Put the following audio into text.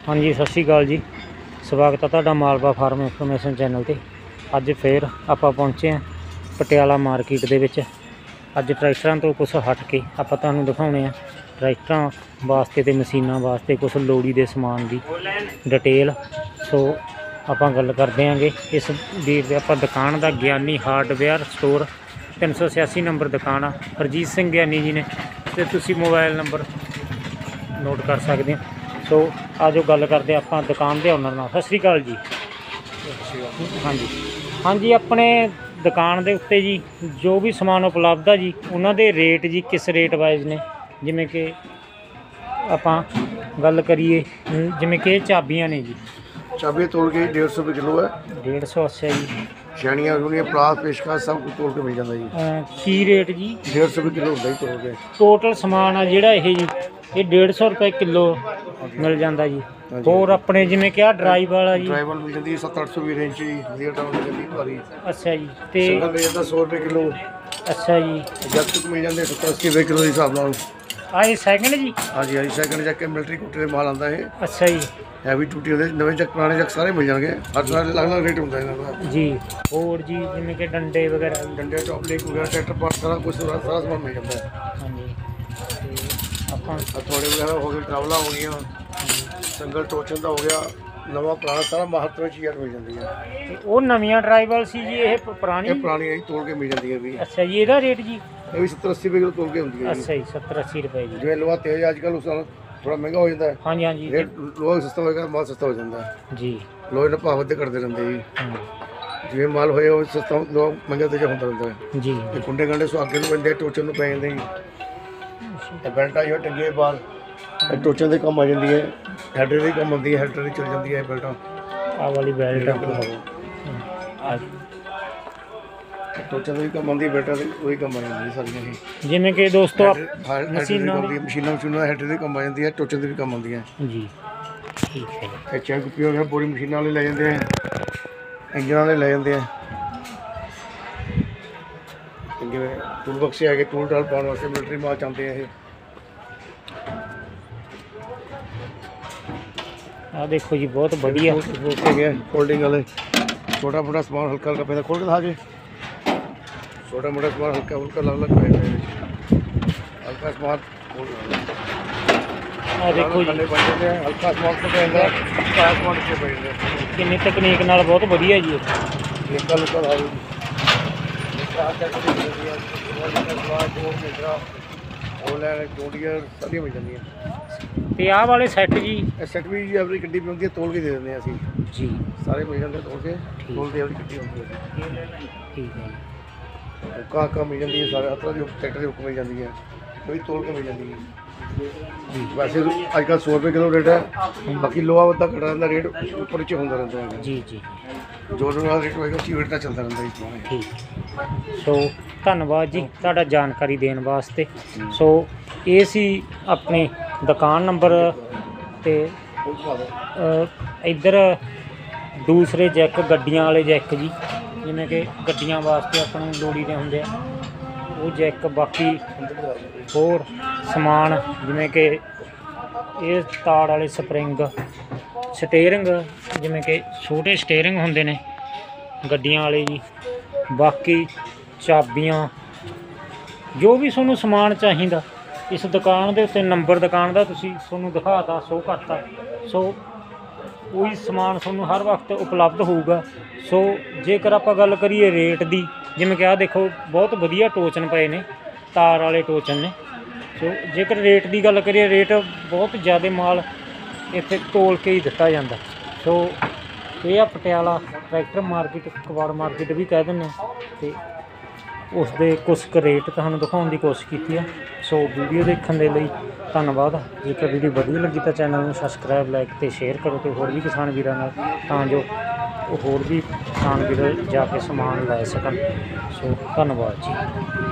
हाँ जी, सत श्री अकाल जी। स्वागत है तुहाडा मालवा फार्म इनफॉर्मेशन चैनल ते। अज फिर आपां पहुँचे हैं पटियाला मार्केट दे विच। अज ट्रैक्टरां तो कुछ हट के आपां तुहानूं दिखाउणे आ ट्रैक्टरां वास्ते ते मशीनां वास्ते कुछ लोड़ी दे समान दी डिटेल। सो आपां गल करदे आंगे इस वीर दे आपां दुकान दा ज्ञानी हार्डवेयर स्टोर 386 नंबर दुकान आ हरजीत सिंह ज्ञानी जी ने, ते तुसीं मोबाइल नंबर नोट कर सकते हैं। सो आजो गल करते आपां दुकान के ओनर नाल। सत श्री अकाल जी। हाँ जी, हाँ जी, अपने दुकान के उत्ते जी जो भी समान उपलब्ध है जी उन्होंने रेट जी किस रेट वाइज ने, जिमें कि आपां गल करिए जिमें कि चाबियां ने जी। चाबियाँ तोड़ के 150 रुपये किलो है। 150। अच्छा जी। छाणियाँ छुणियाँ पलास पेशकश सब कुछ तोड़ के मिल जाता जी। की रेट जी? 150 रुपये किलो होता ही तोड़ के। टोटल समान आ जिहड़ा ये जी ये 150 रुपये किलो मिल जाता जी। होर अपने जिमें क्या ड्राइव वाला जी? ड्राइव मिल जाती है 700-800 भी रेंज जी। ਵਧੀਆ ਟਾਉਨ ਮਿਲ ਜਾਂਦੀ ਭਾਰੀ। अच्छा जी। ਤੇ ਸਿੰਗਲ ਮਿਲ ਜਾਂਦਾ 100 ਰੁਪਏ ਕਿਲੋ। अच्छा जी। ਜੱਗ ਤੱਕ ਮਿਲ ਜਾਂਦੇ 70-80 ਰੁਪਏ ਕਿਲੋ ਦੇ ਹਿਸਾਬ ਨਾਲ। ਆ ਇਹ ਸੈਕਿੰਡ ਜੀ? ਹਾਂਜੀ ਹਾਂਜੀ, ਸੈਕਿੰਡ ਚੱਕ ਕੇ ਮਿਲਟਰੀ ਕੋਟੇ ਦੇ ਮਾਲ ਆਉਂਦਾ ਇਹ। ਅੱਛਾ ਜੀ। ਹੈਵੀ ਟੂਟੀ ਉਹਦੇ ਨਵੇਂ ਚੱਕ ਪੁਰਾਣੇ ਚੱਕ ਸਾਰੇ ਮਿਲ ਜਾਣਗੇ। ਹਰ ਸਾਲ ਅਲੱਗ-ਅਲੱਗ ਰੇਟ ਹੁੰਦਾ ਇਹਨਾਂ ਦਾ ਜੀ। ਹੋਰ ਜੀ ਜਿਵੇਂ ਕਿ ਡੰਡੇ ਵਗੈਰਾ? ਡੰਡੇ ਟੌਪਲਿਕ ਵਗੈਰਾ ਟਰੈਕਟਰ ਪਾਰਟ ਸਾਰਾ ਕੁਝ ਸਾਰਾ ਸਮਾਨ ਮਿਲ ਜਾਂਦਾ ਹੈ। ਹਾਂਜੀ। ਤੇ ਆਪਾਂ ਥੋੜੇ ਵਗੈਰਾ ਹੋ ਗਏ, ਟਰਾਵਲਾ ਹੋ ਗਈਆਂ, ਸੰਗਲ ਟੋਚਨ ਦਾ ਹੋ ਗਿਆ, ਨਵਾਂ ਪੁਰਾਣਾ ਸਾਰਾ ਮਹੱਤਵ ਚੀਜ਼ਾਂ ਮਿਲ ਜਾਂਦੀ ਹੈ। ਤੇ ਉਹ ਨਵੀਆਂ ਡਰਾਈਵਰ ਸੀ ਜੀ, ਇਹ ਪੁਰਾਣੀ? ਇਹ ਪੁਰਾਣੀ ਹੈ ਜੀ, ਤੋੜ ਕੇ ਮਿਲ ਜਾਂਦੀ ਹੈ ਵੀ। ਅੱਛਾ ਜੀ। ਇਹਦਾ ਰੇਟ ਜੀ? ਇਹ ਵੀ 70-80 ਰੁਪਏ ਕਿਲੋ ਤੋੜ ਕੇ ਹੁੰਦੀ ਹੈ। ਅੱਛਾ ਜੀ, 70-80 ਰੁਪਏ ਜੀ। ਜਿਵੇਂ ਲੋਹਾ ਤੇਜ਼ ਅੱਜ ਕੱਲ੍ਹ ਉਸ ਨਾਲ ਥੋੜਾ ਮਹਿੰਗਾ ਹੋ ਜਾਂਦਾ ਹੈ। ਹਾਂਜੀ ਹਾਂਜੀ। ਰੇਟ ਲੋਹਾ ਸਸਤਾ ਹੋਏਗਾ, ਮਾਲ ਸਸਤਾ ਹੋ ਜਾਂਦਾ ਹੈ ਜੀ। ਲੋਹੇ ਨਾਲ ਭਾਅ ਵੱਧੇ ਕਰਦੇ ਰਹਿੰਦੇ ਜੀ। ਜਿਵੇਂ ਮਾਲ ਹੋਇਆ ਉਹ ਸਸਤਾ ਲੋਹਾ ਮਹਿੰਗਾ ਤੇ ਹੁੰਦਾ ਰਹਿੰਦਾ ਹੈ ਜੀ। ਤੇ ਕੁੰਡੇ ਗੰਡੇ ਸੁਹਾਗੇ ਨੂੰ ਪੈਂਦੇ, ਟੋਚਨ ਨੂੰ ਪੈ ਜਾਂਦੇ ਜੀ। ਤੇ ਬੈਲਟਾਂ ਜੋ ਟੰਗੇ ਬਾਹਰ ਟੋਚਨ ਦੇ ਕੰਮ ਆ ਜਾਂਦੀ ਹੈ, ਹੈਡਰ ਦੀ ਕੰਮ ਆਉਂਦੀ ਹੈ, ਹੈਡਰ ਦੀ ਚਲ ਜਾਂਦੀ ਹੈ ਬੈਲਟਾਂ। ਆਹ ਵਾਲੀ ਬੈਲਟ ਟੋਚਨ ਦਾ ਵੀ ਕੰਮ ਆਉਂਦੀ ਹੈ, ਬੈਲਟਾਂ ਦੇ ਉਹੀ ਕੰਮ ਆ ਜਾਂਦੀ ਸਾਰੀਆਂ ਇਹ। ਜਿਵੇਂ ਕਿ ਦੋਸਤੋ ਮਸ਼ੀਨਾਂ ਮਸ਼ੀਨਾਂ ਹੈਡਰ ਦੇ ਕੰਮ ਆ ਜਾਂਦੀ ਹੈ, ਟੋਚਨ ਦੇ ਵੀ ਕੰਮ ਆਉਂਦੀਆਂ ਜੀ। ਠੀਕ ਹੈ। ਇਹ ਚੈੱਕ ਕੁੱਪੀ ਹੋ ਗਿਆ, ਪੂਰੀ ਮਸ਼ੀਨਾਂ ਵਾਲੇ ਲੈ ਜਾਂਦੇ ਆ, ਇੰਜਨਾਂ ਵਾਲੇ ਲੈ ਜਾਂਦੇ ਆ। ਜਿਵੇਂ ਟੂਲ ਬਕਸੇ ਹੈਗੇ, ਟੂਲ ਟਾਲ ਪਾਉਣ ਵਾਸਤੇ ਮਿਲਟਰੀ ਮਾਲ ਚਾਹੁੰਦੇ ਆ ਇਹ। ਆ ਦੇਖੋ ਜੀ, ਬਹੁਤ ਵਧੀਆ ਹੋ ਗਿਆ ਫੋਲਡਿੰਗ ਵਾਲੇ। ਛੋਟਾ ਮੋਟਾ ਸਮਾਨ ਹਲਕਾ ਹਲਕਾ ਪੈਂਦਾ, ਖੋਲ ਕੇ ਦਿਖਾ ਕੇ। ਛੋਟਾ ਮੋਟਾ ਸਮਾਨ ਹਲਕਾ ਹੁਲਕਾ ਅਲੱਗ ਅਲੱਗ ਪੈਂਦਾ, ਹਲਕਾ ਸਮਾਨ ਆ ਦੇਖੋ ਜੀ, ਹਲਕਾ ਸਮਾਨ ਤੋਂ ਪੈਂਦਾ, ਸਾਰਾ ਸਮਾਨ ਉੱਤੇ ਪੈ ਜਾਂਦਾ। ਕਿੰਨੀ ਤਕਨੀਕ ਨਾਲ ਬਹੁਤ ਵਧੀਆ ਜੀ। ਨਿੱਕਾ ਲੁੱਕਾ ਲਾ ਦਿਓ। ਜੋੜੀਆਂ ਸਾਰੀਆਂ ਮਿਲ ਜਾਂਦੀਆਂ। ਤੇ ਆਹ ਵਾਲੇ ਸੈੱਟ ਜੀ? ਇਹ ਸੈੱਟ ਵੀ ਜੀ ਆਪਣੀ ਗੱਡੀ ਹੁੰਦੀ ਹੈ, ਤੋਲ ਕੇ ਦੇ ਦਿੰਦੇ ਹਾਂ ਅਸੀਂ ਜੀ। ਸਾਰੇ ਮਿਲ ਜਾਂਦੇ ਤੋਲ ਕੇ, ਤੋਲਦੇ ਆਪਣੀ ਗੱਡੀ ਹੁੰਦੀ ਹੈ। ਠੀਕ ਹੈ ਜੀ। ਹੁੱਕਾ ਮਿਲ ਜਾਂਦੀ ਹੈ, ਸਾਰੇ ਤਰ੍ਹਾਂ ਦੀ ਟਰੈਕਟਰ ਦੀ ਹੁੱਕ ਮਿਲ ਜਾਂਦੀ ਹੈ, ਉਹ ਵੀ ਤੋਲ ਕੇ ਮਿਲ ਜਾਂਦੀ ਹੈ। ਵੈਸੇ ਅੱਜ ਕੱਲ੍ਹ 100 ਰੁਪਏ ਕਿਲੋ ਰੇਟ ਹੈ, ਬਾਕੀ ਲੋਹਾ ਵੱਧਾ ਘਟਾ ਰਹਿੰਦਾ, ਰੇਟ ਉੱਪਰ ਨੀਚੇ ਹੁੰਦਾ ਰਹਿੰਦਾ ਹੈ। ਜੀ ਜੀ। ਜੋ ਨਾਲ ਰੇਟ ਹੋਏਗਾ ਉਚੀ ਰੇਟ ਦਾ ਚੱਲਦਾ ਰਹਿੰਦਾ ਜੀ। ਠੀਕ। ਸੋ ਧੰਨਵਾਦ ਜੀ ਤੁਹਾਡਾ ਜਾਣਕਾਰੀ ਦੇਣ ਵਾਸਤੇ। ਸੋ ਇਹ ਸੀ ਆਪਣੀ ਦੁਕਾਨ ਨੰਬਰ। ਤੇ ਇੱਧਰ ਦੂਸਰੇ ਜੈਕ ਗੱਡੀਆਂ ਵਾਲੇ ਜੈਕ ਜੀ, ਜਿਵੇਂ ਕਿ ਗੱਡੀਆਂ ਵਾਸਤੇ ਆਪਾਂ ਨੂੰ ਲੋੜੀ ਦੇ ਹੁੰਦੇ ਆ ਉਹ ਜੈਕ। ਬਾਕੀ ਹੋਰ ਸਮਾਨ ਜਿਵੇਂ ਕਿ ਇਹ ਤਾੜ ਵਾਲੇ ਸਪਰਿੰਗ, ਸਟੇਅਰਿੰਗ, ਜਿਵੇਂ ਕਿ ਛੋਟੇ ਸਟੇਅਰਿੰਗ ਹੁੰਦੇ ਨੇ ਗੱਡੀਆਂ ਵਾਲੇ ਜੀ। ਬਾਕੀ ਚਾਬੀਆਂ, ਜੋ ਵੀ ਤੁਹਾਨੂੰ ਸਮਾਨ ਚਾਹੀਦਾ ਇਸ ਦੁਕਾਨ ਦੇ ਉੱਤੇ ਨੰਬਰ ਦੁਕਾਨ ਦਾ ਤੁਸੀਂ ਤੁਹਾਨੂੰ ਦਿਖਾਤਾ, ਸ਼ੋ ਕਰਤਾ। ਸੋ ਉਹੀ ਸਮਾਨ ਤੁਹਾਨੂੰ ਹਰ ਵਕਤ ਉਪਲਬਧ ਹੋਊਗਾ। ਸੋ ਜੇਕਰ ਆਪਾਂ ਗੱਲ ਕਰੀਏ ਰੇਟ ਦੀ, ਜਿਵੇਂ ਕਿ ਆਹ ਦੇਖੋ ਬਹੁਤ ਵਧੀਆ ਟੋਚਨ ਪਏ ਨੇ, ਤਾਰ ਵਾਲੇ ਟੋਚਨ ਨੇ। ਸੋ ਜੇਕਰ ਰੇਟ ਦੀ ਗੱਲ ਕਰੀਏ, ਰੇਟ ਬਹੁਤ ਜ਼ਿਆਦਾ ਮਾਲ ਇੱਥੇ ਤੋਲ ਕੇ ਹੀ ਦਿੱਤਾ ਜਾਂਦਾ। ਸੋ ਇਹ ਆ ਪਟਿਆਲਾ ਟਰੈਕਟਰ ਮਾਰਕੀਟ, ਕਬਾੜ ਮਾਰਕੀਟ ਵੀ ਕਹਿ ਦਿੰਦੇ ਹਾਂ। ਅਤੇ ਉਸ ਦੇ ਕੁਛ ਕੁ ਰੇਟ ਤੁਹਾਨੂੰ ਦਿਖਾਉਣ ਦੀ ਕੋਸ਼ਿਸ਼ ਕੀਤੀ ਹੈ। ਸੋ ਵੀਡੀਓ ਦੇਖਣ ਦੇ ਲਈ ਧੰਨਵਾਦ। ਜੇਕਰ ਵੀਡੀਓ ਵਧੀਆ ਲੱਗੀ ਤਾਂ ਚੈਨਲ ਨੂੰ ਸਬਸਕ੍ਰਾਈਬ, ਲਾਈਕ ਅਤੇ ਸ਼ੇਅਰ ਕਰੋ, ਅਤੇ ਹੋਰ ਵੀ ਕਿਸਾਨ ਵੀਰਾਂ ਨਾਲ, ਤਾਂ ਜੋ ਉਹ ਹੋਰ ਵੀ ਕਿਸਾਨ ਵੀਰ ਜਾ ਕੇ ਸਮਾਨ ਲੈ ਸਕਣ। ਸੋ ਧੰਨਵਾਦ ਜੀ।